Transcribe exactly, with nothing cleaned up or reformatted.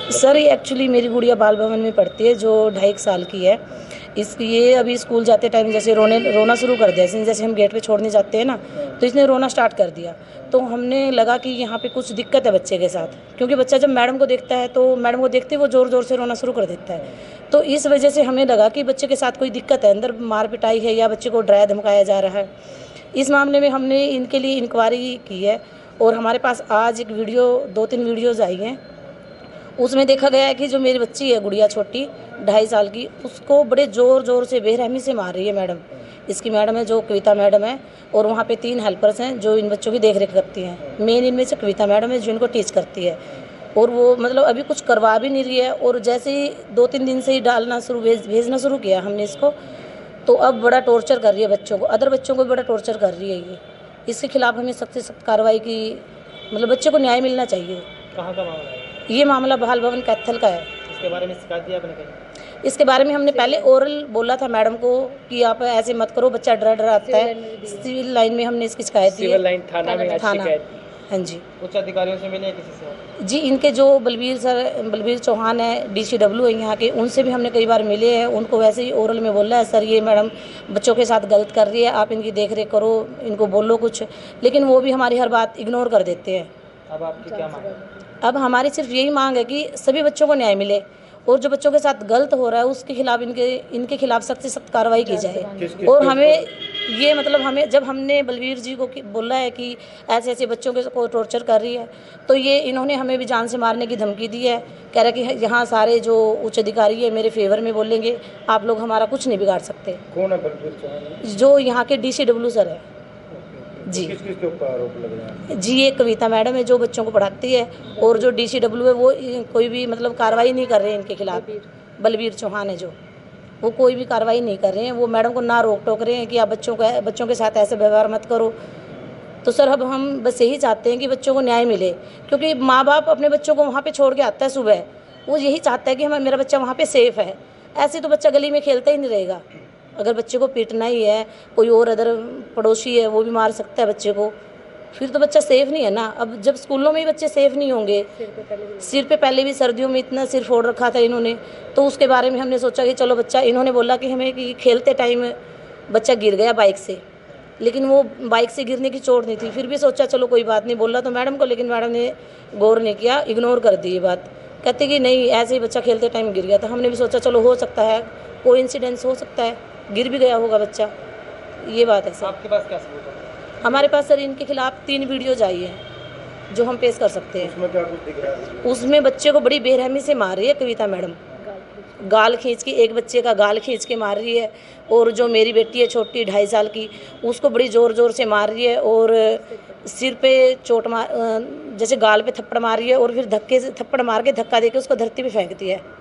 Sir ये actually मेरी गुड़िया बाल भवन में पढ़ती है जो ढाई साल की है। इस ये अभी स्कूल जाते टाइम जैसे रोने रोना शुरू कर दिया, जैसे जैसे हम गेट पे छोड़ने जाते हैं ना तो इसने रोना स्टार्ट कर दिया। तो हमने लगा कि यहाँ पे कुछ दिक्कत है बच्चे के साथ, क्योंकि बच्चा जब मैडम को देखता है तो मैडम को देखते ही वो ज़ोर ज़ोर से रोना शुरू कर देता है। तो इस वजह से हमें लगा कि बच्चे के साथ कोई दिक्कत है, अंदर मार पिटाई है या बच्चे को डराया धमकाया जा रहा है। इस मामले में हमने इनके लिए इंक्वायरी की है और हमारे पास आज एक वीडियो दो तीन वीडियोज़ आई हैं। उसमें देखा गया है कि जो मेरी बच्ची है गुड़िया छोटी ढाई साल की, उसको बड़े ज़ोर ज़ोर से बेरहमी से मार रही है मैडम। इसकी मैडम है जो कविता मैडम है और वहाँ पे तीन हेल्पर्स हैं जो इन बच्चों की देख रेख करती हैं। मेन इनमें से कविता मैडम है जो इनको टीच करती है और वो मतलब अभी कुछ करवा भी नहीं रही है। और जैसे ही दो तीन दिन से ही डालना शुरू भेज भेजना शुरू किया हमने इसको, तो अब बड़ा टॉर्चर कर रही है बच्चों को, अदर बच्चों को भी बड़ा टॉर्चर कर रही है ये। इसके खिलाफ हमें सख्त से सख्त कार्रवाई की, मतलब बच्चे को न्याय मिलना चाहिए। कहाँ का मामला है? ये मामला बाल भवन कैथल का है। इसके बारे में शिकायत दी आपने कहीं? इसके बारे में हमने पहले ओरल बोला था मैडम को कि आप ऐसे मत करो, बच्चा डर डर आता है। सिविल लाइन में हमने इसकी शिकायत दी है। सिविल लाइन थाना में थाना, शिकायत? हाँ जी। उच्च अधिकारियों से मिले किसी से? जी, इनके जो बलबीर सर बलबीर चौहान है डी सी डब्ल्यू है यहाँ के, उनसे भी हमने कई बार मिले हैं। उनको वैसे ही ओरल में बोला है सर ये मैडम बच्चों के साथ गलत कर रही है, आप इनकी देख रेख करो, इनको बोलो कुछ, लेकिन वो भी हमारी हर बात इग्नोर कर देते हैं। अब आपकी क्या मांग है? अब हमारी सिर्फ यही मांग है कि सभी बच्चों को न्याय मिले और जो बच्चों के साथ गलत हो रहा है उसके खिलाफ इनके इनके खिलाफ सख्त से सख्त कार्रवाई की जाए। और हमें ये मतलब हमें जब हमने बलबीर जी को बोला है कि ऐसे ऐसे बच्चों के को टॉर्चर कर रही है, तो ये इन्होंने हमें भी जान से मारने की धमकी दी है। कह रहा कि यहाँ सारे जो उच्च अधिकारी है मेरे फेवर में बोलेंगे, आप लोग हमारा कुछ नहीं बिगाड़ सकते। कौन है बलबीर चौहान? जो यहाँ के डी सी डब्ल्यू सर है जी। किस किस के ऊपर आरोप लग रहे हैं? जी, ये कविता मैडम है जो बच्चों को पढ़ाती है और जो डी सी डब्ल्यू है वो कोई भी मतलब कार्रवाई नहीं कर रहे हैं इनके खिलाफ। बलबीर चौहान है जो, वो कोई भी कार्रवाई नहीं कर रहे हैं। वो मैडम को ना रोक टोक रहे हैं कि आप बच्चों का बच्चों के साथ ऐसे व्यवहार मत करो। तो सर अब हम बस यही चाहते हैं कि बच्चों को न्याय मिले, क्योंकि माँ बाप अपने बच्चों को वहाँ पे छोड़ के आता है सुबह, वो यही चाहता है कि हमारा मेरा बच्चा वहाँ पे सेफ़ है। ऐसे तो बच्चा गली में खेलता ही नहीं रहेगा। अगर बच्चे को पीटना ही है, कोई और अदर पड़ोसी है वो भी मार सकता है बच्चे को, फिर तो बच्चा सेफ़ नहीं है ना। अब जब स्कूलों में ही बच्चे सेफ़ नहीं होंगे, सिर पे पहले भी सर्दियों में इतना सिर फोड़ रखा था इन्होंने, तो उसके बारे में हमने सोचा कि चलो बच्चा, इन्होंने बोला कि हमें कि खेलते टाइम बच्चा गिर गया बाइक से, लेकिन वो बाइक से गिरने की चोट नहीं थी। फिर भी सोचा चलो कोई बात नहीं, बोला तो मैडम को, लेकिन मैडम ने गौर नहीं किया, इग्नोर कर दी ये बात। कहते कि नहीं ऐसे ही बच्चा खेलते टाइम गिर गया था। हमने भी सोचा चलो हो सकता है कोई इंसिडेंस हो सकता है, गिर भी गया होगा बच्चा, ये बात है सर। आपके पास क्या सबूत है? हमारे पास सर इनके खिलाफ तीन वीडियोज आई है जो हम पेश कर सकते हैं। उसमें क्या कुछ दिख रहा है? उसमें बच्चे को बड़ी बेरहमी से मार रही है कविता मैडम, गाल खींच के, एक बच्चे का गाल खींच के मार रही है। और जो मेरी बेटी है छोटी ढाई साल की, उसको बड़ी ज़ोर ज़ोर से मार रही है और सिर पे चोट मार, जैसे गाल पे थप्पड़ मार रही है और फिर धक्के से थप्पड़ मार के धक्का देके उसको धरती पे फेंकती है।